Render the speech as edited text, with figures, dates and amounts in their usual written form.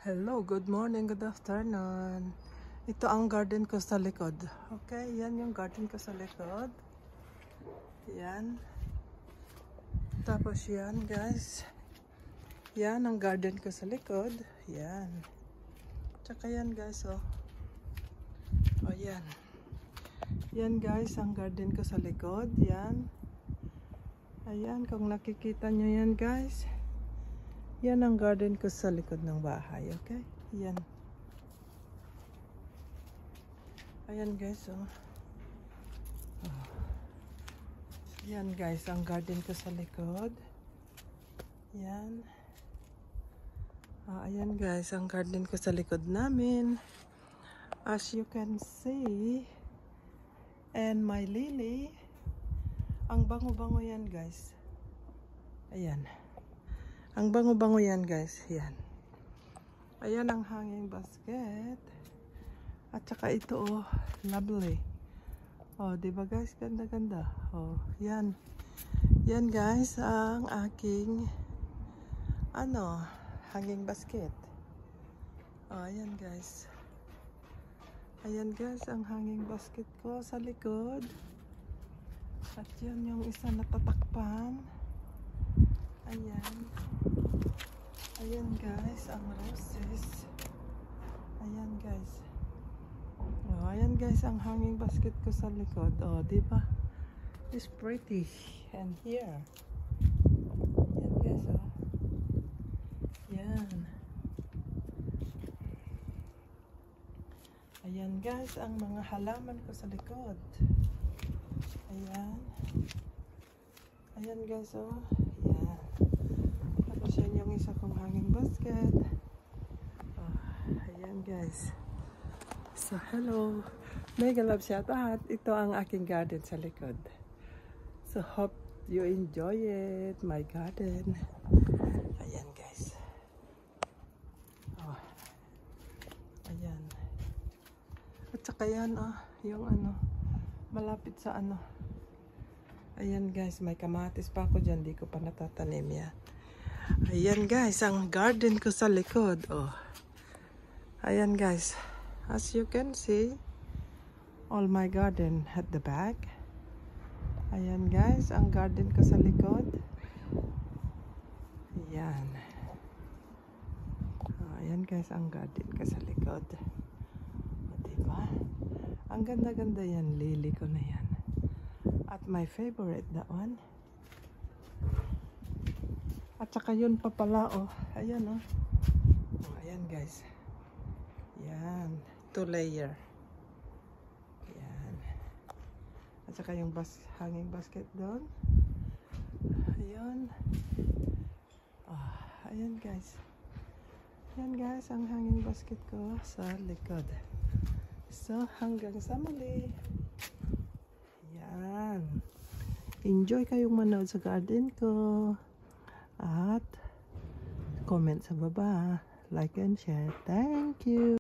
Hello, good morning, good afternoon. Ito ang garden ko sa likod. Okay, yan yung garden ko sa likod. Yan. Tapos yan, guys. Yan ang garden ko sa likod. Yan. Tsaka yan, guys, oh. Oh, yan. Yan, guys, ang garden ko sa likod. Yan. Ayan, kung nakikita nyo yan, guys. Yan ang garden ko sa likod ng bahay, okay? Yan. Ayan, guys, oh. Oh. Yan, guys, ang garden ko sa likod. Yan. Ayan, guys, ang garden ko sa likod namin. As you can see, and my lily, ang bango-bango yan, guys. Ayan. Ang bango-bango yan, guys. Yan. Ayan ang hanging basket. At saka ito, oh, lovely. Oh, diba, guys? Ganda-ganda. Oh, yan. Yan, guys, ang aking hanging basket. Oh, ayan, guys. Ayan, guys, ang hanging basket ko sa likod. At yan yung isa na tatakpan. Ayan. Ayan, guys, ang roses. Ayan, guys. Oh, ayan, guys, ang hanging basket ko sa likod. Oh, diba? It's pretty. And here. Ayan, guys, oh. Ayan. Ayan, guys, ang mga halaman ko sa likod. Ayan. Ayan, guys, oh. Ayan. Tapos yan yung isa kong hanging basket. Oh, ayan, guys. So, hello. Mega love shout out. Ito ang aking garden sa likod. So, hope you enjoy it. My garden. Ayan, guys. Oh. Ayan. At saka yan, oh. Yung malapit sa Ayan, guys. May kamatis pa ako dyan. Di ko pa natatanim yan. Ayan, guys, ang garden ko sa likod. Oh. Ayan, guys. As you can see, all my garden at the back. Ayan, guys, ang garden ko sa likod. Ayan. Ayan, guys, ang garden ko sa likod. O, diba? Ang ganda-ganda yan. Lily ko na yan. At my favorite, that one. At saka yun pa pala, oh. Ayan, oh. Oh, ayan, guys. Yan. 2 layer. Yan. At saka yung hanging basket doon. Ayun. Oh, ayan, guys. Yan, guys, ang hanging basket ko sa likod. So, hanggang sa muli. Yan. Enjoy kayong manood sa garden ko. At comment sa baba, like and share. Thank you.